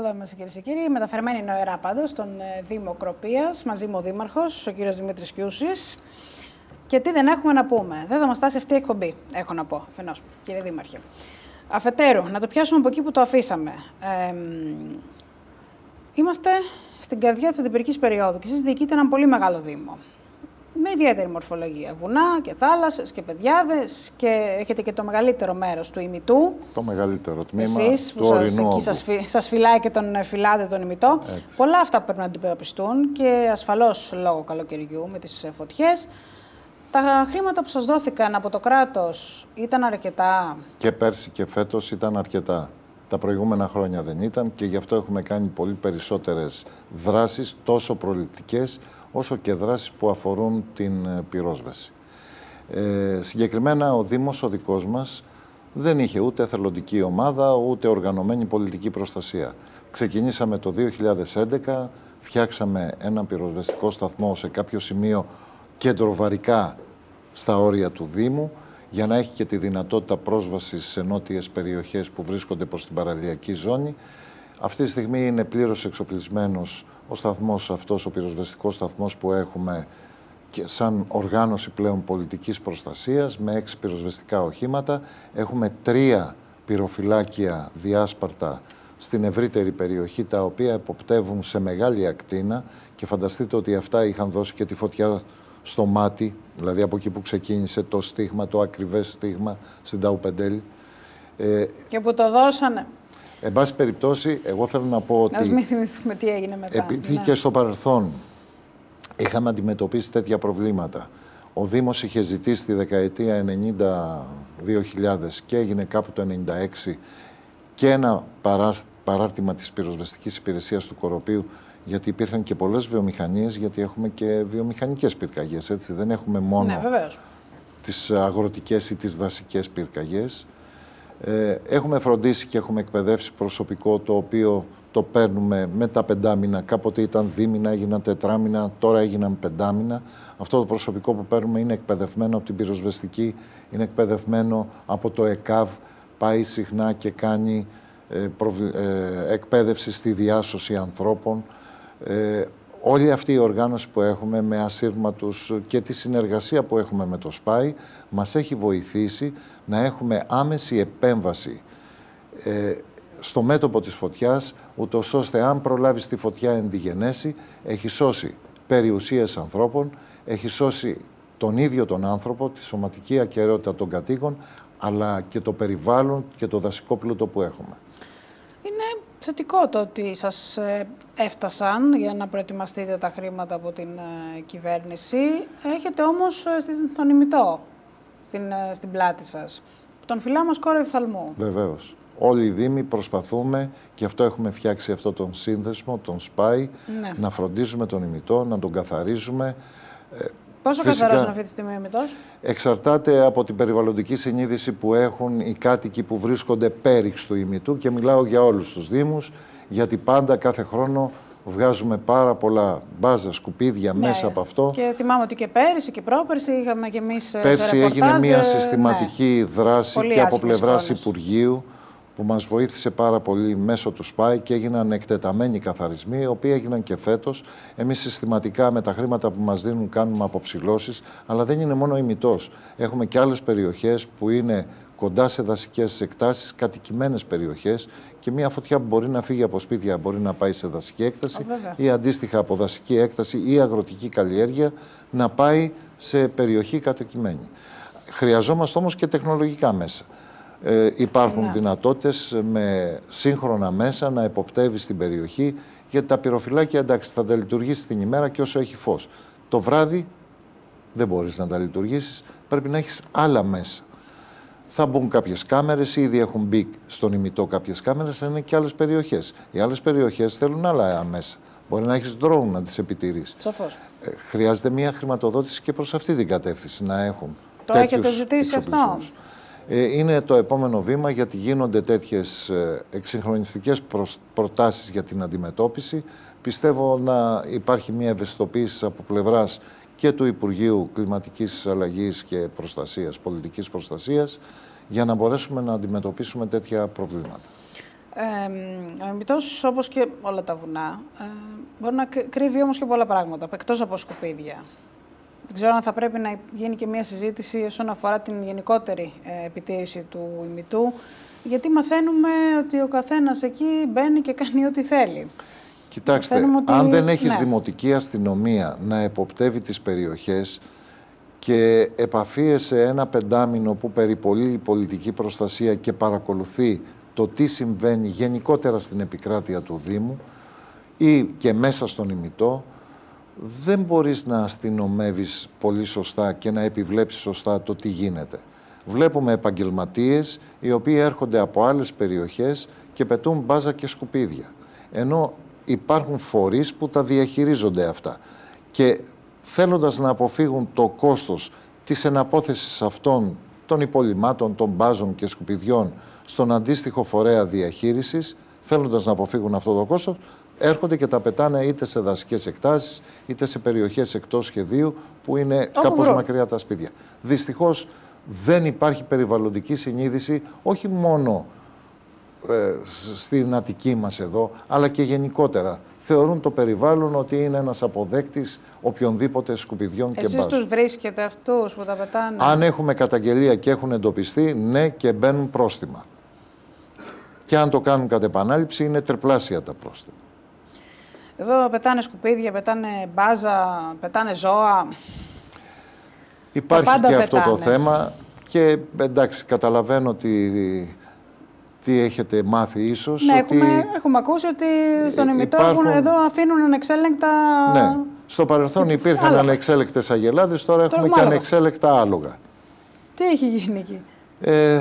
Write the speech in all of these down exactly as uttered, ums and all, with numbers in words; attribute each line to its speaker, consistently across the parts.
Speaker 1: Εδώ είμαστε, κυρίες και κύριοι. Μεταφερμένη νοερά πάντως στον Δήμο Κροπίας. Μαζί μου ο Δήμαρχος, ο κύριος Δημήτρης Κιούσης. Και τι δεν έχουμε να πούμε. Δεν θα μας φτάσει αυτή η εκπομπή, έχω να πω, αφενός, κύριε Δήμαρχε. Αφετέρου, να το πιάσουμε από εκεί που το αφήσαμε. Ε, είμαστε στην καρδιά της αντιπυρικής περίοδου και εσείς διοικείτε έναν πολύ μεγάλο Δήμο. Με ιδιαίτερη μορφολογία. Βουνά και θάλασσες και πεδιάδες και έχετε και το μεγαλύτερο μέρος του ημιτού.
Speaker 2: Το μεγαλύτερο τμήμα
Speaker 1: εσείς,
Speaker 2: του
Speaker 1: που
Speaker 2: ορεινού
Speaker 1: σας, εκεί σας, φυ, σας φυλάει και τον φυλάτε τον ημιτό.
Speaker 2: Έτσι.
Speaker 1: Πολλά αυτά πρέπει να αντιμετωπιστούν και ασφαλώς λόγω καλοκαιριού με τις φωτιές. Τα χρήματα που σας δόθηκαν από το κράτος ήταν αρκετά?
Speaker 2: Και πέρσι και φέτος ήταν αρκετά. Τα προηγούμενα χρόνια δεν ήταν και γι' αυτό έχουμε κάνει πολύ περισσότερες δράσεις, τόσο προληπτικές, όσο και δράσεις που αφορούν την πυρόσβεση. Ε, συγκεκριμένα ο Δήμος ο δικός μας δεν είχε ούτε εθελοντική ομάδα, ούτε οργανωμένη πολιτική προστασία. Ξεκινήσαμε το δύο χιλιάδες έντεκα, φτιάξαμε ένα πυροσβεστικό σταθμό σε κάποιο σημείο κεντροβαρικά στα όρια του Δήμου, για να έχει και τη δυνατότητα πρόσβασης σε νότιες περιοχές που βρίσκονται προς την παραλιακή ζώνη. Αυτή τη στιγμή είναι πλήρως εξοπλισμένος ο σταθμός αυτός, ο πυροσβεστικός σταθμός που έχουμε και σαν οργάνωση πλέον πολιτικής προστασίας, με έξι πυροσβεστικά οχήματα. Έχουμε τρία πυροφυλάκια διάσπαρτα στην ευρύτερη περιοχή, τα οποία εποπτεύουν σε μεγάλη ακτίνα και φανταστείτε ότι αυτά είχαν δώσει και τη φωτιά στο μάτι, δηλαδή από εκεί που ξεκίνησε το στίγμα, το ακριβές στίγμα στην Ταουπεντέλη. Ε,
Speaker 1: και που το δώσανε.
Speaker 2: Εν πάση περιπτώσει, εγώ θέλω να πω ότι...
Speaker 1: Ας μην θυμηθούμε τι έγινε μετά.
Speaker 2: Επειδή
Speaker 1: ναι.
Speaker 2: και στο παρελθόν είχαμε αντιμετωπίσει τέτοια προβλήματα, ο Δήμος είχε ζητήσει τη δεκαετία ενενήντα δύο χιλιάδες και έγινε κάπου το ενενήντα έξι και ένα παράρτημα της πυροσβεστικής υπηρεσίας του Κοροπείου, γιατί υπήρχαν και πολλές βιομηχανίες, γιατί έχουμε και βιομηχανικές πυρκαγιές, έτσι. Δεν έχουμε μόνο
Speaker 1: ναι, βεβαίως.
Speaker 2: τις αγροτικές ή τις δασικές πυρκαγιές. Ε, έχουμε φροντίσει και έχουμε εκπαιδεύσει προσωπικό, το οποίο το παίρνουμε με τα πεντάμινα. Κάποτε ήταν δίμηνα, έγιναν τετράμινα, τώρα έγιναν πεντάμινα. Αυτό το προσωπικό που παίρνουμε είναι εκπαιδευμένο από την πυροσβεστική, είναι εκπαιδευμένο από το ΕΚΑΒ, πάει συχνά και κάνει ε, προβλ... ε, εκπαίδευση στη διάσωση ανθρώπων. Ε, όλη αυτή η οργάνωση που έχουμε με ασύρματους και τη συνεργασία που έχουμε με το ΣΠΑΙ μας έχει βοηθήσει να έχουμε άμεση επέμβαση ε, στο μέτωπο της φωτιάς, ούτως ώστε αν προλάβεις τη φωτιά εν τη γενέση, έχει σώσει περιουσίες ανθρώπων, έχει σώσει τον ίδιο τον άνθρωπο, τη σωματική ακεραιότητα των κατοίκων, αλλά και το περιβάλλον και το δασικό πλούτο που έχουμε. Είναι
Speaker 1: θετικό το ότι σας έφτασαν για να προετοιμαστείτε τα χρήματα από την κυβέρνηση. Έχετε όμως τον ημιτό στην, στην πλάτη σας. Τον φυλάμε ως κόρο οφθαλμού.
Speaker 2: Βεβαίως. Όλοι οι Δήμοι προσπαθούμε, και αυτό έχουμε φτιάξει αυτό τον σύνδεσμο, τον ΣΠΑΙ, ναι. να φροντίζουμε τον ημιτό, να τον καθαρίζουμε.
Speaker 1: Πόσο καθαρός είναι αυτή τη στιγμή ο ημιτός?
Speaker 2: Εξαρτάται από την περιβαλλοντική συνείδηση που έχουν οι κάτοικοι που βρίσκονται πέριξ του ημιτού, και μιλάω για όλους τους Δήμους, γιατί πάντα κάθε χρόνο βγάζουμε πάρα πολλά μπάζα, σκουπίδια ναι, μέσα από αυτό.
Speaker 1: Και θυμάμαι ότι και πέρυσι και πρόπερσι είχαμε και εμείς
Speaker 2: πέρσι έγινε μια συστηματική ναι. δράση πολύ και από πλευράς Υπουργείου, που μας βοήθησε πάρα πολύ μέσω του ΣΠΑΙ και έγιναν εκτεταμένοι καθαρισμοί, οι οποίοι έγιναν και φέτος. Εμείς συστηματικά με τα χρήματα που μας δίνουν κάνουμε αποψηλώσεις, αλλά δεν είναι μόνο ημιτός. Έχουμε και άλλες περιοχές που είναι κοντά σε δασικές εκτάσεις, κατοικημένες περιοχές, και μια φωτιά που μπορεί να φύγει από σπίτια μπορεί να πάει σε δασική έκταση oh, ή αντίστοιχα από δασική έκταση ή αγροτική καλλιέργεια να πάει σε περιοχή κατοικημένη. Χρειαζόμαστε όμως και τεχνολογικά μέσα. Ε, υπάρχουν ναι. δυνατότητες με σύγχρονα μέσα να εποπτεύει την περιοχή, γιατί τα πυροφυλάκια εντάξει θα τα λειτουργήσει την ημέρα και όσο έχει φως. Το βράδυ δεν μπορείς να τα λειτουργήσεις, πρέπει να έχεις άλλα μέσα. Θα μπουν κάποιες κάμερες, ήδη έχουν μπει στον ημιτό κάποιες κάμερες, αλλά είναι και άλλες περιοχές. Οι άλλες περιοχές θέλουν άλλα μέσα. Μπορεί να έχεις drone να τις επιτηρείς.
Speaker 1: Σαφώς.
Speaker 2: Ε, χρειάζεται μια χρηματοδότηση και προς αυτή την κατεύθυνση να έχουν.
Speaker 1: Το έχετε ζητήσει αυτό?
Speaker 2: Είναι το επόμενο βήμα, γιατί γίνονται τέτοιες εξυγχρονιστικές προτάσεις για την αντιμετώπιση. Πιστεύω να υπάρχει μια ευαισθητοποίηση από πλευράς και του Υπουργείου Κλιματικής Αλλαγής και Προστασίας, Πολιτικής Προστασίας, για να μπορέσουμε να αντιμετωπίσουμε τέτοια προβλήματα.
Speaker 1: Ε, ο Ημιτός, όπως και όλα τα βουνά, ε, μπορεί να κρύβει όμως και πολλά πράγματα, εκτός από σκουπίδια. Δεν ξέρω αν θα πρέπει να γίνει και μια συζήτηση όσον αφορά την γενικότερη ε, επιτήρηση του ημιτού, γιατί μαθαίνουμε ότι ο καθένας εκεί μπαίνει και κάνει ό,τι θέλει.
Speaker 2: Κοιτάξτε, ότι... αν δεν έχεις ναι. δημοτική αστυνομία να εποπτεύει τις περιοχές και επαφίεσαι ένα πεντάμινο που περιπολεί η πολιτική προστασία και παρακολουθεί το τι συμβαίνει γενικότερα στην επικράτεια του Δήμου ή και μέσα στον ημιτό, δεν μπορείς να αστυνομεύεις πολύ σωστά και να επιβλέψεις σωστά το τι γίνεται. Βλέπουμε επαγγελματίες οι οποίοι έρχονται από άλλες περιοχές και πετούν μπάζα και σκουπίδια. Ενώ υπάρχουν φορείς που τα διαχειρίζονται αυτά. Και θέλοντας να αποφύγουν το κόστος της εναπόθεσης αυτών των υπολειμμάτων, των μπάζων και σκουπιδιών στον αντίστοιχο φορέα διαχείρισης, θέλοντας να αποφύγουν αυτό το κόστος, έρχονται και τα πετάνε είτε σε δασικές εκτάσεις, είτε σε περιοχές εκτός σχεδίου, που είναι Όπου κάπως βρω. μακριά τα σπίτια. Δυστυχώς δεν υπάρχει περιβαλλοντική συνείδηση, όχι μόνο ε, στην Αττική μας εδώ, αλλά και γενικότερα. Θεωρούν το περιβάλλον ότι είναι ένας αποδέκτης οποιονδήποτε σκουπιδιών και μπάζων.
Speaker 1: Εσείς τους βρίσκετε αυτούς που τα πετάνε?
Speaker 2: Αν έχουμε καταγγελία και έχουν εντοπιστεί, ναι, και μπαίνουν πρόστιμα. Και αν το κάνουν κατ' επανάληψη, είναι τριπλάσια τα πρόστιμα.
Speaker 1: Εδώ πετάνε σκουπίδια, πετάνε μπάζα, πετάνε ζώα.
Speaker 2: Υπάρχει και πετάνε. αυτό το θέμα και εντάξει, καταλαβαίνω ότι τι έχετε μάθει ίσως.
Speaker 1: Ναι,
Speaker 2: ότι
Speaker 1: έχουμε, έχουμε ακούσει ότι στον ημιτό υπάρχουν... εδώ αφήνουν ανεξέλεγκτα...
Speaker 2: Ναι, στο παρελθόν υπήρχαν άλογα. ανεξέλεκτες αγελάδες, τώρα, τώρα έχουμε και άλογα. ανεξέλεκτα άλογα.
Speaker 1: Τι έχει γίνει εκεί?
Speaker 2: Ε,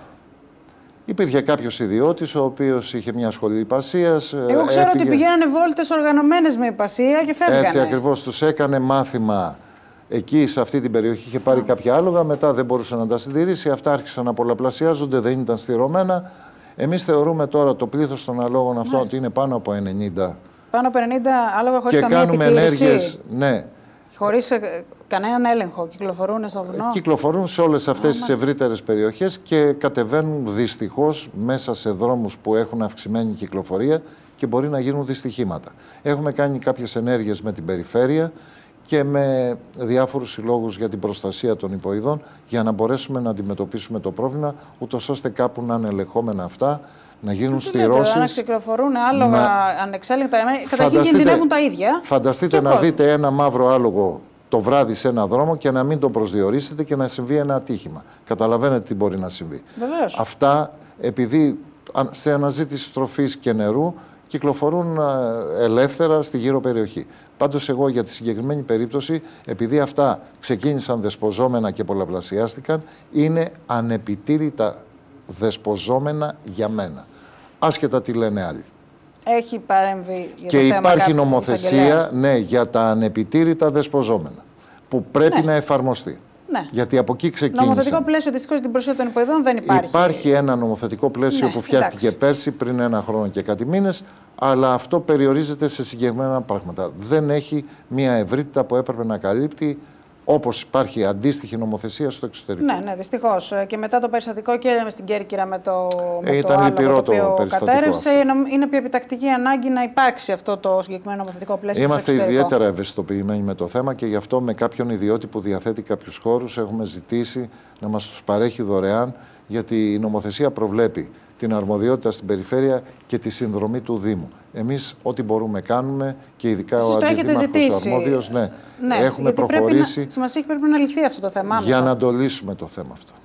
Speaker 2: Υπήρχε κάποιος ιδιώτης, ο οποίος είχε μια σχολή ιπασίας.
Speaker 1: Εγώ ξέρω έφυγε... ότι πηγαίνανε βόλτες οργανωμένες με ιπασία και φεύγανε.
Speaker 2: Έτσι ακριβώς, τους έκανε μάθημα εκεί, σε αυτή την περιοχή. Είχε πάρει κάποια άλογα, μετά δεν μπορούσε να τα συντηρήσει. Αυτά άρχισαν να πολλαπλασιάζονται, δεν ήταν στηρωμένα. Εμείς θεωρούμε τώρα το πλήθος των αλόγων αυτών ότι είναι πάνω από ενενήντα.
Speaker 1: Πάνω από ενενήντα άλογα χωρίς
Speaker 2: και
Speaker 1: καμία
Speaker 2: κάνουμε
Speaker 1: επιτήρηση.
Speaker 2: Ενέργειες, ναι.
Speaker 1: Χωρίς κανέναν έλεγχο, κυκλοφορούν στο βουνό.
Speaker 2: Κυκλοφορούν σε όλες αυτές τις ευρύτερες περιοχές και κατεβαίνουν δυστυχώς μέσα σε δρόμους που έχουν αυξημένη κυκλοφορία και μπορεί να γίνουν δυστυχήματα. Έχουμε κάνει κάποιες ενέργειες με την περιφέρεια και με διάφορους συλλόγους για την προστασία των υποειδών για να μπορέσουμε να αντιμετωπίσουμε το πρόβλημα, ούτως ώστε κάπου να είναι ελεγχόμενα αυτά, να γίνουν στηρώσεις.
Speaker 1: Να κυκλοφορούν άλογα να... ανεξέλεγκτα. Καταρχήν κινδυνεύουν τα ίδια.
Speaker 2: Φανταστείτε να κόσμος. δείτε ένα μαύρο άλογο το βράδυ σε ένα δρόμο και να μην το προσδιορίσετε και να συμβεί ένα ατύχημα. Καταλαβαίνετε τι μπορεί να συμβεί.
Speaker 1: Βεβαίως.
Speaker 2: Αυτά, επειδή σε αναζήτηση τροφής και νερού, κυκλοφορούν ελεύθερα στη γύρω περιοχή. Πάντως εγώ για τη συγκεκριμένη περίπτωση, επειδή αυτά ξεκίνησαν δεσποζόμενα και πολλαπλασιάστηκαν, είναι ανεπιτήρητα δεσποζόμενα για μένα. Άσχετα τι λένε άλλοι.
Speaker 1: Έχει παρέμβει για
Speaker 2: και
Speaker 1: το θέμα
Speaker 2: υπάρχει νομοθεσία ναι, για τα ανεπιτήρητα δεσποζόμενα, που πρέπει ναι. να εφαρμοστεί. Ναι. Γιατί από εκεί ξεκίνησε.
Speaker 1: Νομοθετικό πλαίσιο δυστυχώς στην προστασία των υποειδών δεν υπάρχει.
Speaker 2: Υπάρχει ένα νομοθετικό πλαίσιο ναι, που φτιάχτηκε εντάξει. πέρσι, πριν ένα χρόνο και κάτι μήνες, αλλά αυτό περιορίζεται σε συγκεκριμένα πράγματα. Δεν έχει μια ευρύτητα που έπρεπε να καλύπτει, όπως υπάρχει αντίστοιχη νομοθεσία στο εξωτερικό.
Speaker 1: Ναι, ναι, δυστυχώς. Και μετά το περιστατικό και στην Κέρκυρα με το,
Speaker 2: ε,
Speaker 1: με
Speaker 2: ήταν
Speaker 1: το άλογο το οποίο
Speaker 2: κατέρευσε,
Speaker 1: είναι πια επιτακτική ανάγκη να υπάρξει αυτό το συγκεκριμένο νομοθετικό πλαίσιο.
Speaker 2: Είμαστε ιδιαίτερα ευαισθητοποιημένοι με το θέμα και γι' αυτό με κάποιον ιδιώτη που διαθέτει κάποιους χώρους έχουμε ζητήσει να μας τους παρέχει δωρεάν, γιατί η νομοθεσία προβλέπει την αρμοδιότητα στην περιφέρεια και τη συνδρομή του Δήμου. Εμείς ό,τι μπορούμε κάνουμε και ειδικά
Speaker 1: εσείς
Speaker 2: ο αντιδήμαρχος αρμόδιος, ναι,
Speaker 1: ναι,
Speaker 2: έχουμε προχωρήσει
Speaker 1: πρέπει να, σημασία πρέπει να λυθεί αυτό το θέμα.
Speaker 2: Για να το λύσουμε το θέμα αυτό.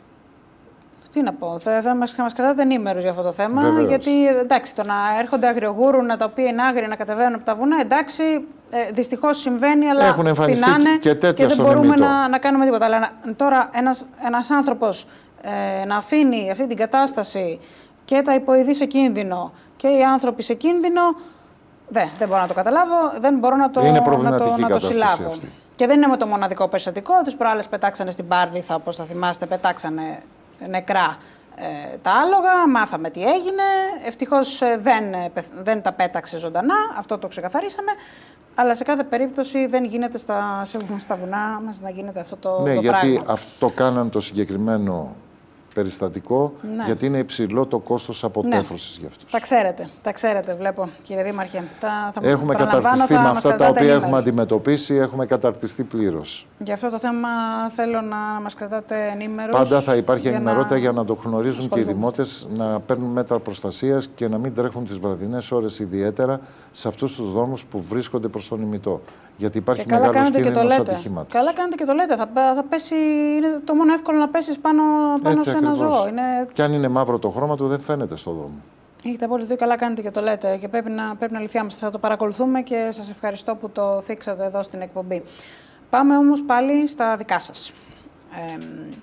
Speaker 1: Τι να πω, θα, θα μας, μας κρατάτε ενήμερους για αυτό το θέμα,
Speaker 2: Βεβαίως.
Speaker 1: γιατί εντάξει, το να έρχονται αγριογούρουνα τα οποία είναι άγρια να κατεβαίνουν από τα βουνά, εντάξει, ε, δυστυχώς συμβαίνει, αλλά
Speaker 2: έχουν εμφανιστεί
Speaker 1: πεινάνε
Speaker 2: και,
Speaker 1: και δεν μπορούμε να, να κάνουμε τίποτα. Αλλά να, τώρα ένας, ένας άνθρωπος ε, να αφήνει αυτή την κατάσταση και τα υποειδή σε κίνδυνο και οι άνθρωποι σε κίνδυνο, δεν, δεν μπορώ να το καταλάβω, δεν μπορώ να το, να το, να το συλλάβω. Αυτή. Και δεν είναι με το μοναδικό περιστατικό. Τους προάλλες πετάξανε στην Πάρδηθα, όπως θα θυμάστε, πετάξανε νεκρά ε, τα άλογα, μάθαμε τι έγινε. Ευτυχώς ε, δεν, δεν τα πέταξε ζωντανά, αυτό το ξεκαθαρίσαμε. Αλλά σε κάθε περίπτωση δεν γίνεται στα, στα βουνά μας να γίνεται αυτό το,
Speaker 2: ναι,
Speaker 1: το
Speaker 2: γιατί
Speaker 1: πράγμα.
Speaker 2: αυτό κάναν το συγκεκριμένο περιστατικό,
Speaker 1: ναι.
Speaker 2: γιατί είναι υψηλό το κόστος αποτέφρωσης ναι. για αυτούς.
Speaker 1: Τα ξέρετε, τα ξέρετε, βλέπω, κύριε Δήμαρχε. Τα, θα
Speaker 2: έχουμε καταρτιστεί
Speaker 1: θα
Speaker 2: με αυτά τα οποία
Speaker 1: ενήμερους.
Speaker 2: έχουμε αντιμετωπίσει, έχουμε καταρτιστεί πλήρως.
Speaker 1: Για αυτό το θέμα θέλω να μας κρατάτε ενήμερους.
Speaker 2: Πάντα θα υπάρχει
Speaker 1: για
Speaker 2: ενημερότητα
Speaker 1: να...
Speaker 2: για να το γνωρίζουν και οι δημότες, να παίρνουν μέτρα προστασίας και να μην τρέχουν τις βραδινές ώρες ιδιαίτερα σε αυτούς τους δρόμους που βρίσκονται προς τον ημιτό. Γιατί υπάρχει μεγάλος κίνδυνος ατυχήματος.
Speaker 1: Καλά κάνετε και το λέτε. Θα, θα πέσει, είναι το μόνο εύκολο να πέσεις πάνω, πάνω σε ένα ζώο. Είναι...
Speaker 2: Και αν είναι μαύρο το χρώμα του, δεν φαίνεται στον δρόμο.
Speaker 1: Έχετε απόλυτο, καλά κάνετε και το λέτε. Και πρέπει να, πρέπει να λυθιάμαστε. Θα το παρακολουθούμε και σας ευχαριστώ που το θίξατε εδώ στην εκπομπή. Πάμε όμως πάλι στα δικά σας. Ε,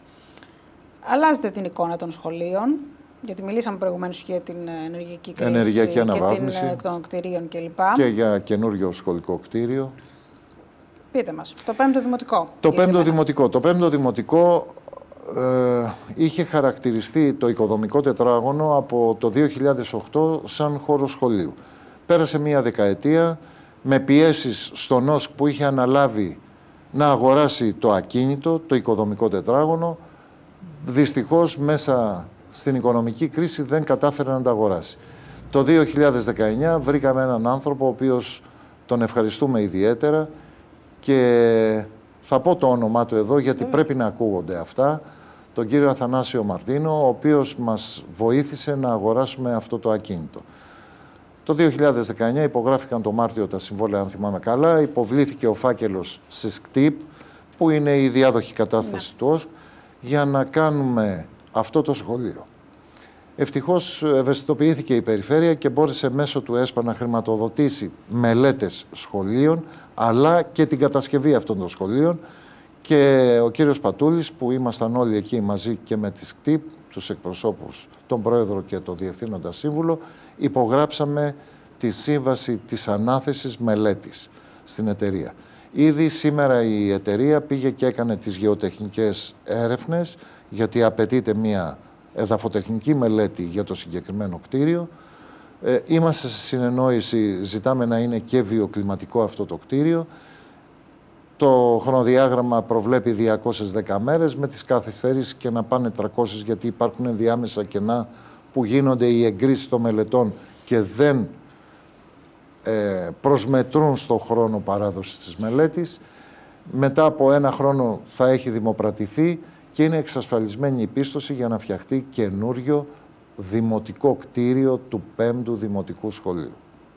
Speaker 1: αλλάζετε την εικόνα των σχολείων. Γιατί μιλήσαμε προηγουμένως για την ενεργειακή κρίση
Speaker 2: Ενεργειακή αναβάθμιση,
Speaker 1: και την, των κτηρίων κλπ.
Speaker 2: Και για καινούριο σχολικό κτίριο.
Speaker 1: Πείτε μας, το πέμπτο δημοτικό.
Speaker 2: Το πέμπτο δημοτικό. Το πέμπτο δημοτικό ε, είχε χαρακτηριστεί το οικοδομικό τετράγωνο από το δύο χιλιάδες οκτώ σαν χώρο σχολείου. Πέρασε μία δεκαετία με πιέσεις στον ΟΣΚ που είχε αναλάβει να αγοράσει το ακίνητο, το οικοδομικό τετράγωνο. Δυστυχώς μέσα στην οικονομική κρίση δεν κατάφερε να τα αγοράσει. Το δύο χιλιάδες δεκαεννιά βρήκαμε έναν άνθρωπο ο οποίος τον ευχαριστούμε ιδιαίτερα και θα πω το όνομά του εδώ γιατί mm. πρέπει να ακούγονται αυτά, τον κύριο Αθανάσιο Μαρτίνο, ο οποίος μας βοήθησε να αγοράσουμε αυτό το ακίνητο. Το δύο χιλιάδες δεκαεννιά υπογράφηκαν το Μάρτιο τα συμβόλαια, αν θυμάμαι καλά, υποβλήθηκε ο φάκελος σε ΣΚΤΙΠ, που είναι η διάδοχη κατάσταση mm. του ΟΣΚ, για να κάνουμε αυτό το σχολείο. Ευτυχώς ευαισθητοποιήθηκε η περιφέρεια και μπόρεσε μέσω του ΕΣΠΑ να χρηματοδοτήσει μελέτες σχολείων, αλλά και την κατασκευή αυτών των σχολείων. Και ο κύριος Πατούλης, που ήμασταν όλοι εκεί μαζί και με τη ΣΚΤΙΠ, τους εκπροσώπους, τον πρόεδρο και τον διευθύνοντα σύμβουλο, υπογράψαμε τη σύμβαση της ανάθεσης μελέτης στην εταιρεία. Ήδη σήμερα η εταιρεία πήγε και έκανε τις γεωτεχνικές έρευνες, γιατί απαιτείται μία εδαφοτεχνική μελέτη για το συγκεκριμένο κτίριο. Ε, είμαστε σε συνεννόηση, ζητάμε να είναι και βιοκλιματικό αυτό το κτίριο. Το χρονοδιάγραμμα προβλέπει διακόσιες δέκα μέρες, με τις καθυστερήσεις και να πάνε τριακόσιες, γιατί υπάρχουν ενδιάμεσα κενά που γίνονται οι εγκρίσεις των μελετών και δεν ε, προσμετρούν στο χρόνο παράδοσης της μελέτης. Μετά από ένα χρόνο θα έχει δημοπρατηθεί και είναι εξασφαλισμένη η πίστοση για να φτιαχτεί καινούριο δημοτικό κτίριο του πέμπτου δημοτικού σχολείου.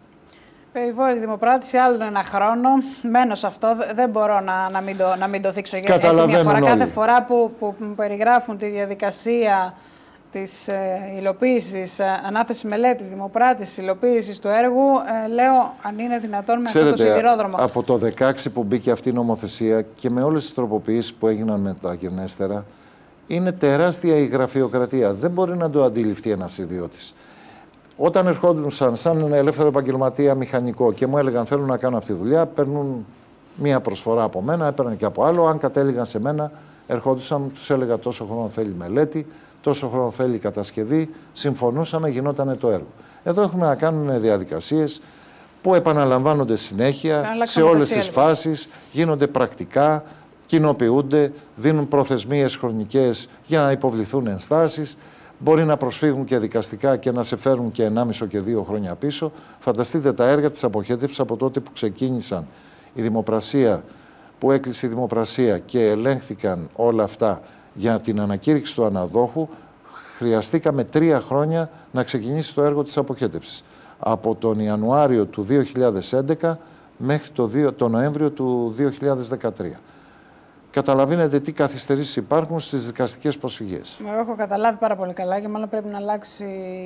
Speaker 1: Περιβόητη δημοπράτηση, άλλο ένα χρόνο. Μένω σε αυτό, δεν μπορώ να, να, μην, το, να μην το δείξω. Γιατί μια φορά, κάθε φορά που, που, που περιγράφουν τη διαδικασία της ε, υλοποίησης, ε, ανάθεση μελέτης, δημοπράτησης, υλοποίησης του έργου, ε, λέω αν είναι δυνατόν με
Speaker 2: Ξέρετε,
Speaker 1: αυτό το σιδηρόδρομο.
Speaker 2: Από το δεκαέξι που μπήκε αυτή η νομοθεσία και με όλες τις τροποποιήσεις που έγιναν μεταγενέστερα, είναι τεράστια η γραφειοκρατία. Δεν μπορεί να το αντιληφθεί ένας ιδιώτης. Όταν ερχόντουσαν σαν ένα ελεύθερο επαγγελματία μηχανικό και μου έλεγαν θέλω να κάνω αυτή τη δουλειά, παίρνουν μία προσφορά από μένα, έπαιρναν και από άλλο. Αν κατέληγαν σε μένα, ερχόντουσαν, τους έλεγα τόσο χρόνο θέλει μελέτη, τόσο χρόνο θέλει κατασκευή, συμφωνούσαμε, γινόταν το έργο. Εδώ έχουμε να κάνουμε διαδικασίες που επαναλαμβάνονται συνέχεια σε όλες τις φάσεις, γίνονται πρακτικά, κοινοποιούνται, δίνουν προθεσμίες χρονικές για να υποβληθούν ενστάσεις. Μπορεί να προσφύγουν και δικαστικά και να σε φέρουν και ενάμιση και δύο χρόνια πίσω. Φανταστείτε τα έργα της αποχέτευσης από τότε που ξεκίνησαν η δημοπρασία, που έκλεισε η δημοπρασία και ελέγχθηκαν όλα αυτά για την ανακήρυξη του αναδόχου. Χρειαστήκαμε τρία χρόνια να ξεκινήσει το έργο της αποχέτευσης. Από τον Ιανουάριο του δύο χιλιάδες έντεκα μέχρι το, το Νοέμβριο του δύο χιλιάδες δεκατρία. Καταλαβαίνετε τι καθυστερήσεις υπάρχουν στις δικαστικές προσφυγές. Εγώ
Speaker 1: έχω καταλάβει πάρα πολύ καλά και μάλλον πρέπει να αλλάξει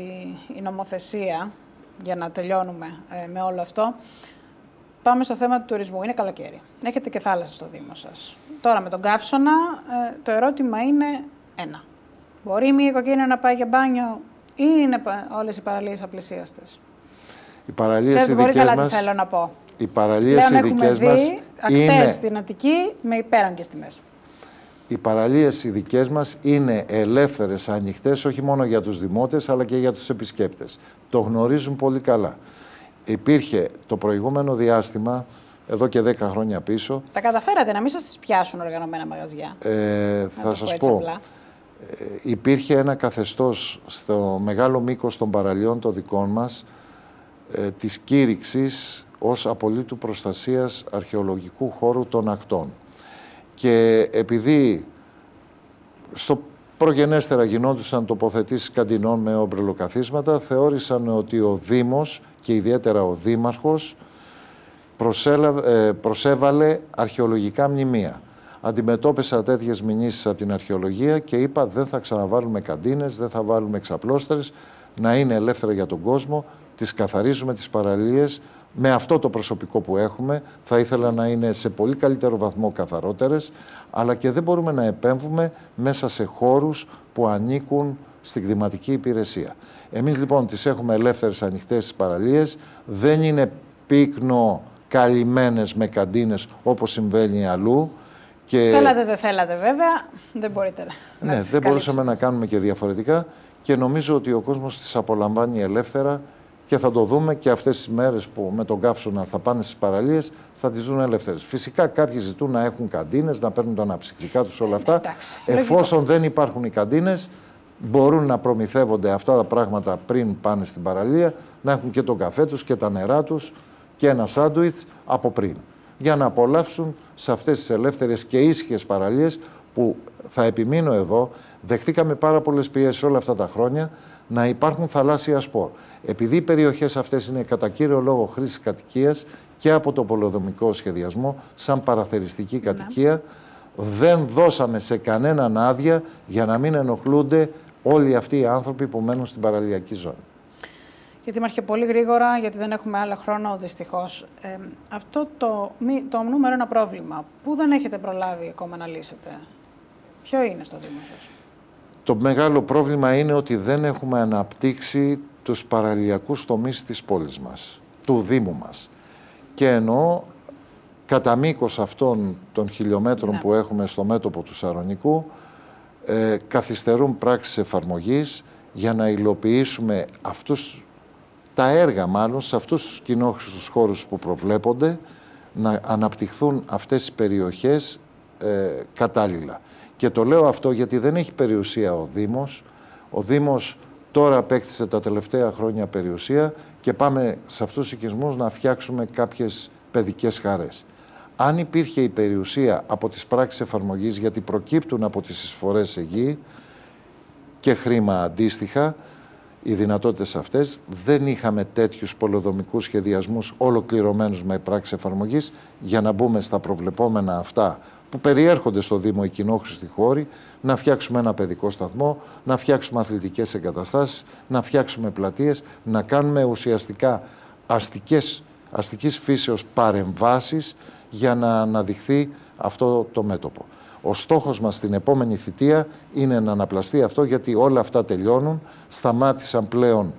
Speaker 1: η νομοθεσία για να τελειώνουμε ε, με όλο αυτό. Πάμε στο θέμα του τουρισμού. Είναι καλοκαίρι. Έχετε και θάλασσα στο Δήμο σας. Τώρα με τον καύσωνα ε, το ερώτημα είναι ένα. Μπορεί μια οικογένεια να πάει για μπάνιο ή είναι όλες οι παραλίες απλησίαστες?
Speaker 2: Οι παραλίες
Speaker 1: Ξέρετε πολύ καλά μας... τι θέλω να πω.
Speaker 2: Οι παραλίες οι δικές μας
Speaker 1: ακτές
Speaker 2: είναι...
Speaker 1: στην Αττική με υπέραγγες τιμές.
Speaker 2: Οι παραλίες οι δικές μας είναι ελεύθερες, ανοιχτές, όχι μόνο για τους δημότες, αλλά και για τους επισκέπτες. Το γνωρίζουν πολύ καλά. Υπήρχε το προηγούμενο διάστημα, εδώ και δέκα χρόνια πίσω...
Speaker 1: Τα καταφέρατε να μην σας τις πιάσουν οργανωμένα μαγαζιά.
Speaker 2: Ε, θα σας πω, ε, υπήρχε ένα καθεστώς στο μεγάλο μήκος των παραλιών των δικών μας ε, της κήρυξης ως απολύτου προστασίας αρχαιολογικού χώρου των ακτών. Και επειδή στο προγενέστερα γινόντουσαν τοποθετήσεις καντινών με ομπρελοκαθίσματα, θεώρησαν ότι ο Δήμος και ιδιαίτερα ο Δήμαρχος προσέβαλε αρχαιολογικά μνημεία. Αντιμετώπισα τέτοιες μηνύσεις από την αρχαιολογία και είπα δεν θα ξαναβάλουμε καντίνες, δεν θα βάλουμε εξαπλώστερες, να είναι ελεύθερα για τον κόσμο, τις καθαρίζουμε τις παραλίες με αυτό το προσωπικό που έχουμε. Θα ήθελα να είναι σε πολύ καλύτερο βαθμό καθαρότερες, αλλά και δεν μπορούμε να επέμβουμε μέσα σε χώρους που ανήκουν στην κτηματική υπηρεσία. Εμείς λοιπόν τις έχουμε ελεύθερες ανοιχτές στις παραλίες, δεν είναι πύκνο καλυμμένες με καντίνες όπως συμβαίνει αλλού. Και...
Speaker 1: Θέλατε, δεν θέλατε βέβαια, δεν μπορείτε να
Speaker 2: ναι,
Speaker 1: τις
Speaker 2: δεν
Speaker 1: καλύψετε.
Speaker 2: μπορούσαμε να κάνουμε και διαφορετικά και νομίζω ότι ο κόσμος τις απολαμβάνει ελεύθερα και θα το δούμε και αυτές τις μέρες που με τον καύσωνα θα πάνε στις παραλίες θα τις δουν ελεύθερες. Φυσικά κάποιοι ζητούν να έχουν καντίνες, να παίρνουν τα αναψυκτικά τους όλα αυτά.
Speaker 1: Εντάξει,
Speaker 2: εφόσον
Speaker 1: λογικό.
Speaker 2: δεν υπάρχουν οι καντίνες, μπορούν να προμηθεύονται αυτά τα πράγματα πριν πάνε στην παραλία, να έχουν και τον καφέ τους και τα νερά τους και ένα σάντουιτς από πριν, για να απολαύσουν σε αυτές τις ελεύθερες και ήσυχες παραλίες που θα επιμείνω εδώ. Δεχτήκαμε πάρα πολλές πιέσεις όλα αυτά τα χρόνια να υπάρχουν θαλάσσια σπορ. Επειδή οι περιοχές αυτές είναι κατά κύριο λόγο χρήσης κατοικίας και από το πολεοδομικό σχεδιασμό, σαν παραθεριστική κατοικία, ναι. δεν δώσαμε σε κανέναν άδεια για να μην ενοχλούνται όλοι αυτοί οι άνθρωποι που μένουν στην παραλιακή ζώνη.
Speaker 1: Γιατί είμαστε πολύ γρήγορα, γιατί δεν έχουμε άλλο χρόνο, δυστυχώς. Ε, αυτό το, το νούμερο ένα πρόβλημα που δεν έχετε προλάβει ακόμα να λύσετε, ποιο είναι στο Δήμο σας?
Speaker 2: Το μεγάλο πρόβλημα είναι ότι δεν έχουμε αναπτύξει τους παραλιακούς τομείς της πόλης μας, του Δήμου μας. Και εννοώ κατά μήκος αυτών των χιλιόμετρων ναι. που έχουμε στο μέτωπο του Σαρονικού, ε, καθυστερούν πράξεις εφαρμογής για να υλοποιήσουμε αυτούς τα έργα μάλλον σε αυτούς τους κοινόχρηστους χώρους που προβλέπονται, να αναπτυχθούν αυτές οι περιοχές ε, κατάλληλα. Και το λέω αυτό γιατί δεν έχει περιουσία ο Δήμος. Ο Δήμος τώρα απέκτησε τα τελευταία χρόνια περιουσία και πάμε σε αυτούς τους οικισμούς να φτιάξουμε κάποιες παιδικές χαρές. Αν υπήρχε η περιουσία από τις πράξεις εφαρμογής, γιατί προκύπτουν από τις εισφορές σε γη και χρήμα αντίστοιχα, οι δυνατότητες αυτές, δεν είχαμε τέτοιους πολεοδομικούς σχεδιασμούς ολοκληρωμένους με πράξεις εφαρμογής για να μπούμε στα προβλεπόμενα αυτά που περιέρχονται στο Δήμο οι κοινόχρηστοι χώροι, να φτιάξουμε ένα παιδικό σταθμό, να φτιάξουμε αθλητικές εγκαταστάσεις, να φτιάξουμε πλατείες, να κάνουμε ουσιαστικά αστικές, αστικής φύσεως παρεμβάσεις για να αναδειχθεί αυτό το μέτωπο. Ο στόχος μας στην επόμενη θητεία είναι να αναπλαστεί αυτό, γιατί όλα αυτά τελειώνουν. Σταμάτησαν πλέον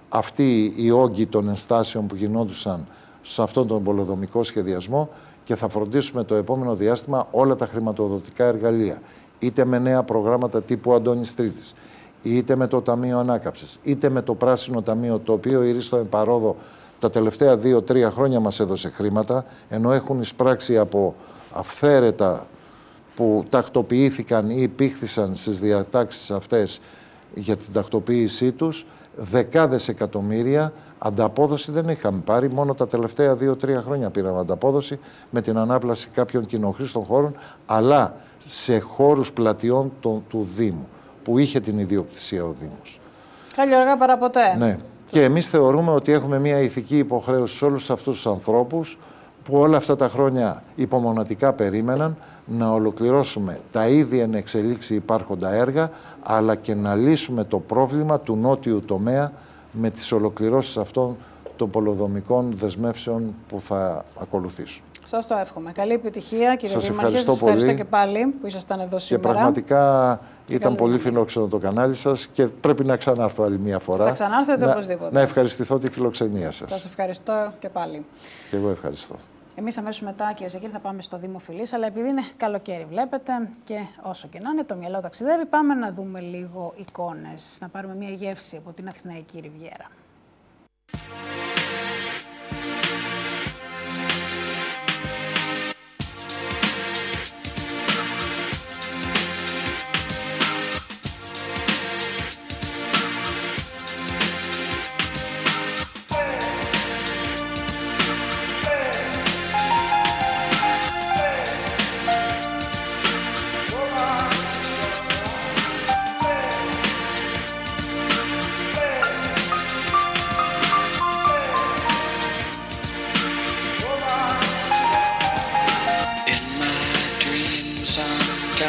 Speaker 2: αυτοί οι όγκοι των ενστάσεων που γινόντουσαν σε αυτόν τον πολεοδομικό σχεδιασμό και θα φροντίσουμε το επόμενο διάστημα όλα τα χρηματοδοτικά εργαλεία, είτε με νέα προγράμματα τύπου Αντώνης Τρίτης, είτε με το Ταμείο Ανάκαμψης, είτε με το Πράσινο Ταμείο, το οποίο η Ρίστο Εμπαρόδο τα τελευταία δύο τρία χρόνια μας έδωσε χρήματα, ενώ έχουν εισπράξει από αυθαίρετα που τακτοποιήθηκαν ή υπήχθησαν στις διατάξεις αυτές για την τακτοποίησή τους, δεκάδες εκατομμύρια. Ανταπόδοση δεν είχαμε πάρει, μόνο τα τελευταία δύο τρία χρόνια πήραμε ανταπόδοση με την ανάπλαση κάποιων κοινοχρήστων χώρων, αλλά σε χώρους πλατιών το, του Δήμου, που είχε την ιδιοκτησία ο Δήμος.
Speaker 1: Καλή αργά παρά ποτέ.
Speaker 2: Ναι. Και εμείς θεωρούμε ότι έχουμε μια ηθική υποχρέωση σε όλους αυτούς τους ανθρώπους που όλα αυτά τα χρόνια υπομονατικά περίμεναν να ολοκληρώσουμε τα ήδη εν εξελίξει υπάρχοντα έργα, αλλά και να λύσουμε το πρόβλημα του νότιου τομέα με τις ολοκληρώσεις αυτών των πολεοδομικών δεσμεύσεων που θα ακολουθήσουν. Σας
Speaker 1: το εύχομαι. Καλή επιτυχία, κύριε
Speaker 2: Σας
Speaker 1: Δήμαρχε.
Speaker 2: Ευχαριστώ
Speaker 1: σας ευχαριστώ
Speaker 2: πολύ.
Speaker 1: και πάλι που ήσασταν εδώ σήμερα.
Speaker 2: Και πραγματικά
Speaker 1: και
Speaker 2: ήταν πολύ φιλόξενο το κανάλι σας και πρέπει να ξανάρθω άλλη μια φορά.
Speaker 1: Θα ξανάρθετε
Speaker 2: να,
Speaker 1: οπωσδήποτε.
Speaker 2: Να ευχαριστηθώ τη φιλοξενία σας.
Speaker 1: Σας ευχαριστώ και πάλι.
Speaker 2: Και εγώ ευχαριστώ.
Speaker 1: Εμείς αμέσως μετά, κύριε Ζεκύρη, θα πάμε στο Δήμο Φιλής, αλλά επειδή είναι καλοκαίρι, βλέπετε, και όσο και να είναι, το μυαλό ταξιδεύει, πάμε να δούμε λίγο εικόνες, να πάρουμε μια γεύση από την Αθηναϊκή Ριβιέρα.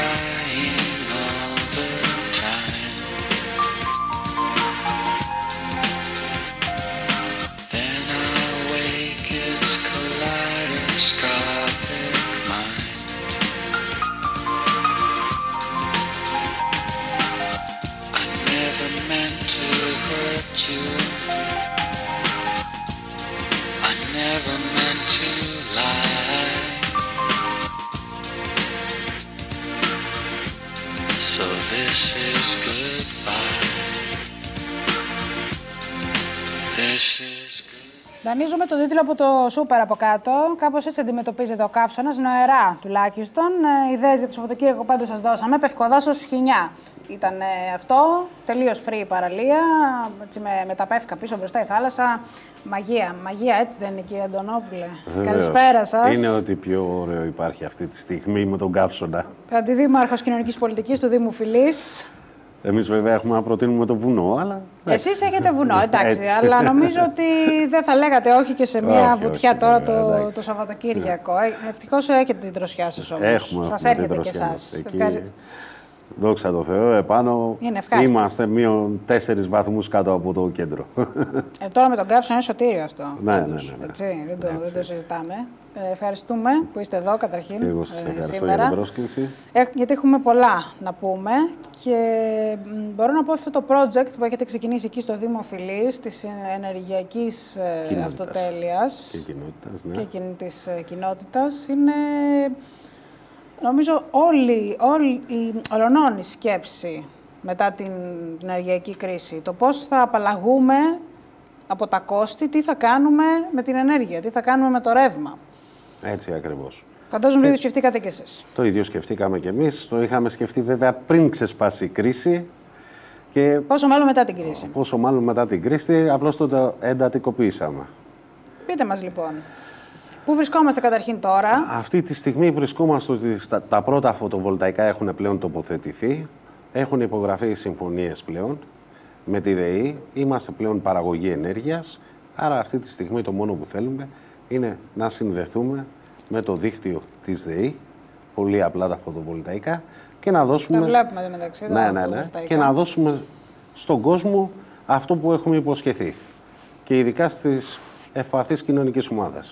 Speaker 3: crying all the time. Then I wake, it's kaleidoscopic mind. I never meant to hurt you. I never meant to lie. So this is goodbye. This is good.
Speaker 1: Δανείζουμε τον τίτλο από το Σούπερ από κάτω. Κάπως έτσι αντιμετωπίζεται ο καύσωνας, νοερά τουλάχιστον. Ε, ιδέες για το Σαββατοκύριακο πάντως σας δώσαμε. Πευκοδάς ως Χινιά ήταν ε, αυτό. Τελείως free παραλία. Έτσι, με, με τα πεύκα πίσω μπροστά η θάλασσα. Μαγεία, μαγεία έτσι δεν είναι, κύριε Αντωνόπουλε? Καλησπέρα σας.
Speaker 4: Είναι ότι πιο ωραίο υπάρχει αυτή τη στιγμή με τον καύσωνα.
Speaker 1: Αντιδήμαρχος Κοινωνικής Πολιτικής του Δήμου Φυλής.
Speaker 4: Εμείς βέβαια έχουμε να προτείνουμε το βουνό, αλλά...
Speaker 1: Εσείς έχετε βουνό, εντάξει,
Speaker 4: Έτσι.
Speaker 1: αλλά νομίζω ότι δεν θα λέγατε όχι και σε μια
Speaker 4: Όχι,
Speaker 1: βουτιά
Speaker 4: όχι,
Speaker 1: τώρα
Speaker 4: βέβαια,
Speaker 1: το,
Speaker 4: εντάξει.
Speaker 1: το Σαββατοκύριακο. Ε, Ευτυχώς έχετε την δροσιά σας όμως.
Speaker 4: Έχουμε,
Speaker 1: σας
Speaker 4: έχουμε
Speaker 1: έρχεται
Speaker 4: την
Speaker 1: και
Speaker 4: δροσιά
Speaker 1: εσάς.
Speaker 4: μας. Εκεί,
Speaker 1: Ευχαρι...
Speaker 4: δόξα τω Θεώ, επάνω
Speaker 1: Είναι ευχάριστο.
Speaker 4: είμαστε μείον τέσσερις βαθμούς κάτω από το κέντρο.
Speaker 1: Ε, τώρα με τον καύσωνα είναι σωτήριο αυτό.
Speaker 4: Ναι, ναι,
Speaker 1: πάντως,
Speaker 4: ναι, ναι.
Speaker 1: Έτσι, δεν, το,
Speaker 4: Έτσι,
Speaker 1: δεν το
Speaker 4: έτσι.
Speaker 1: συζητάμε. Ε, ευχαριστούμε που είστε εδώ καταρχήν.
Speaker 4: Και εγώ σας
Speaker 1: ε,
Speaker 4: ευχαριστώ
Speaker 1: σήμερα.
Speaker 4: για την πρόσκληση.
Speaker 1: Ε, γιατί έχουμε πολλά να πούμε και μ, μπορώ να πω αυτό το project που έχετε ξεκινήσει εκεί στο Δήμο Φυλής της ενεργειακής ε,
Speaker 4: Κοινότητας.
Speaker 1: αυτοτέλειας
Speaker 4: Και κοινότητας, ναι.
Speaker 1: και εκείνη της ε, κοινότητας είναι, νομίζω, όλη, όλη η ολονώνη σκέψη μετά την ενεργειακή κρίση. Το πώς θα απαλλαγούμε από τα κόστη, τι θα κάνουμε με την ενέργεια, τι θα κάνουμε με το ρεύμα.
Speaker 4: Έτσι ακριβώς.
Speaker 1: Φαντάζομαι το ίδιο σκεφτήκατε κι εσείς.
Speaker 4: Το ίδιο σκεφτήκαμε κι εμείς. Το είχαμε σκεφτεί βέβαια πριν ξεσπάσει η κρίση. Και
Speaker 1: Πόσο μάλλον μετά την κρίση.
Speaker 4: πόσο μάλλον μετά την κρίση, απλώς το εντατικοποιήσαμε.
Speaker 1: Πείτε μας λοιπόν, πού βρισκόμαστε καταρχήν τώρα?
Speaker 4: Αυτή τη στιγμή βρισκόμαστε ότι στα- τα πρώτα φωτοβολταϊκά έχουν πλέον τοποθετηθεί. Έχουν υπογραφεί οι συμφωνίες πλέον με τη ΔΕΗ. Είμαστε πλέον παραγωγή ενέργειας. Άρα αυτή τη στιγμή το μόνο που θέλουμε είναι να συνδεθούμε με το δίκτυο της ΔΕΗ. Πολύ απλά τα φωτοβολταϊκά. Και να δώσουμε...
Speaker 1: Τα βλέπουμε εδώ μεταξύ. τα
Speaker 4: Ναι, ναι, ναι.
Speaker 1: φωτοβολταϊκά.
Speaker 4: Και να δώσουμε στον κόσμο αυτό που έχουμε υποσχεθεί. Και ειδικά στις ευπαθείς κοινωνικές ομάδες.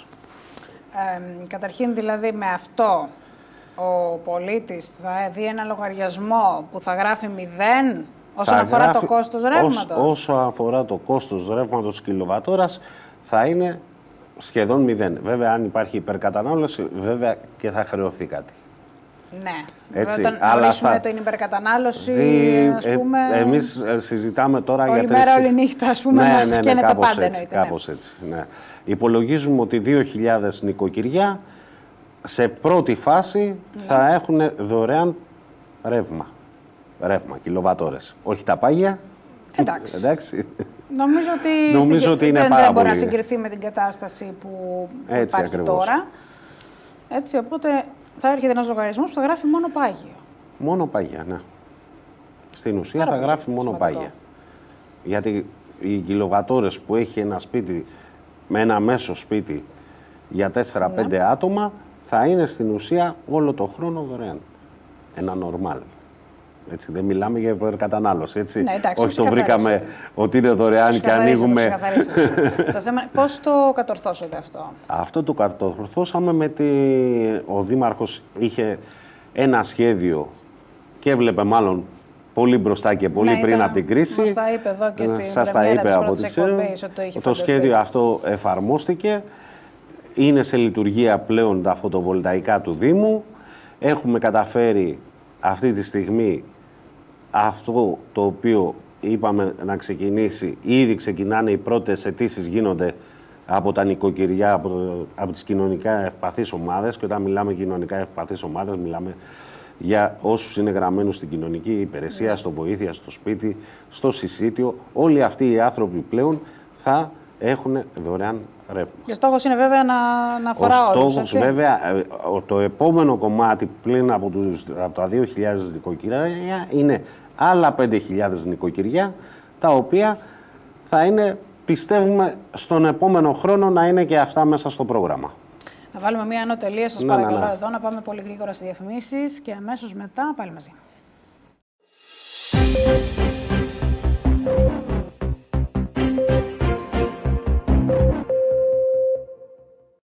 Speaker 1: Ε, καταρχήν δηλαδή με αυτό ο πολίτης θα δει ένα λογαριασμό που θα γράφει μηδέν όσον
Speaker 4: Θα
Speaker 1: αφορά
Speaker 4: γράφει-
Speaker 1: το κόστος
Speaker 4: ως-
Speaker 1: ρεύματος.
Speaker 4: Όσο αφορά το κόστος ρεύματος κιλοβατόρας θα είναι σχεδόν μηδέν. Βέβαια, αν υπάρχει υπερκατανάλωση, βέβαια και θα χρεωθεί κάτι.
Speaker 1: Ναι.
Speaker 4: Έτσι,
Speaker 1: Βέβαια, όταν
Speaker 4: αλλά
Speaker 1: ορίσουμε
Speaker 4: θα-
Speaker 1: την υπερκατανάλωση,
Speaker 4: Δι-
Speaker 1: ας
Speaker 4: ε,
Speaker 1: πούμε,
Speaker 4: εμείς ε, συζητάμε τώρα
Speaker 1: όλη
Speaker 4: για
Speaker 1: μέρα,
Speaker 4: τρεις-
Speaker 1: όλη νύχτα, ας πούμε,
Speaker 4: ναι,
Speaker 1: να
Speaker 4: ναι, ναι,
Speaker 1: καίνεται
Speaker 4: κάπως
Speaker 1: πάντα,
Speaker 4: έτσι,
Speaker 1: εννοείται, ναι.
Speaker 4: κάπως έτσι, ναι. Υπολογίζουμε ότι δύο χιλιάδες νοικοκυριά σε πρώτη φάση
Speaker 1: Ναι.
Speaker 4: θα έχουν δωρεάν ρεύμα. Ρεύμα, κιλοβατόρες. Όχι τα πάγια.
Speaker 1: Εντάξει.
Speaker 4: Εντάξει.
Speaker 1: Νομίζω ότι,
Speaker 4: Νομίζω
Speaker 1: στην-
Speaker 4: ότι είναι
Speaker 1: δεν,
Speaker 4: πάρα
Speaker 1: δεν μπορεί να
Speaker 4: πολύ.
Speaker 1: συγκριθεί με την κατάσταση που, που
Speaker 4: Έτσι
Speaker 1: υπάρχει
Speaker 4: ακριβώς.
Speaker 1: τώρα. Έτσι, οπότε θα έρχεται ένας λογαριασμός που θα γράφει μόνο πάγιο.
Speaker 4: Μόνο πάγια, ναι. Στην ουσία
Speaker 1: Πάρα
Speaker 4: θα
Speaker 1: πολύ
Speaker 4: γράφει μόνο
Speaker 1: σημαντικό.
Speaker 4: πάγια. Γιατί οι κιλοβατόρες που έχει ένα σπίτι, με ένα μέσο σπίτι για τέσσερα πέντε
Speaker 1: Ναι.
Speaker 4: άτομα, θα είναι στην ουσία όλο το χρόνο δωρεάν. Ένα νορμάλ. Έτσι, δεν μιλάμε για υπερκατανάλωση, έτσι.
Speaker 1: Ναι, εντάξει,
Speaker 4: Όχι το
Speaker 1: ξεκαθαρίσατε.
Speaker 4: βρήκαμε ότι είναι δωρεάν και
Speaker 1: Ξεκαθαρίσατε,
Speaker 4: ανοίγουμε...
Speaker 1: ξεκαθαρίσατε. Το θέμα είναι πώς το κατορθώσατε αυτό.
Speaker 4: Αυτό το κατορθώσαμε με τη... Ο Δήμαρχος είχε ένα σχέδιο και έβλεπε μάλλον πολύ μπροστά και πολύ
Speaker 1: Ναι,
Speaker 4: πριν
Speaker 1: ήταν-
Speaker 4: από την κρίση.
Speaker 1: μας τα είπε εδώ και
Speaker 4: Ε,
Speaker 1: στην
Speaker 4: σας τα
Speaker 1: πρεμιέρα
Speaker 4: είπε
Speaker 1: της
Speaker 4: από
Speaker 1: πρώτης
Speaker 4: ό,τι ξέρω.
Speaker 1: εκπομπής ότι το είχε
Speaker 4: Το
Speaker 1: φανταστεί.
Speaker 4: σχέδιο αυτό εφαρμόστηκε. Είναι σε λειτουργία πλέον τα φωτοβολταϊκά του Δήμου. Έχουμε καταφέρει αυτή τη στιγμή αυτό το οποίο είπαμε να ξεκινήσει. Ήδη ξεκινάνε οι πρώτες αιτήσεις, γίνονται από τα νοικοκυριά, από, το, από τις κοινωνικά ευπαθείς ομάδες. Και όταν μιλάμε κοινωνικά ευπαθείς ομάδες, μιλάμε για όσους είναι γραμμένους στην κοινωνική υπηρεσία, στο βοήθεια, στο σπίτι, στο συσίτιο. Όλοι αυτοί οι άνθρωποι πλέον θα έχουν δωρεάν ρεύμα.
Speaker 1: Και στόχος είναι βέβαια να, να
Speaker 4: Ο
Speaker 1: αφορά όλους,
Speaker 4: στόχος
Speaker 1: έτσι.
Speaker 4: βέβαια, ε, ο- το επόμενο κομμάτι πλην από, τους, από τα δύο χιλιάδες νοικοκυριά είναι άλλα πέντε χιλιάδες νοικοκυριά, τα οποία θα είναι, πιστεύουμε, στον επόμενο χρόνο να είναι και αυτά μέσα στο πρόγραμμα.
Speaker 1: Θα βάλουμε μία ανωτελεία, σας
Speaker 4: Ναι,
Speaker 1: παρακαλώ
Speaker 4: ναι, ναι.
Speaker 1: εδώ, να πάμε πολύ γρήγορα στις διαφημίσεις και αμέσως μετά πάλι μαζί.